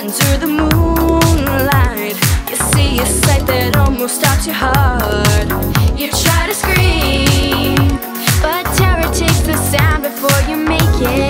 under the moonlight. You see a sight that almost stops your heart. You try to scream, but terror takes the sound before you make it.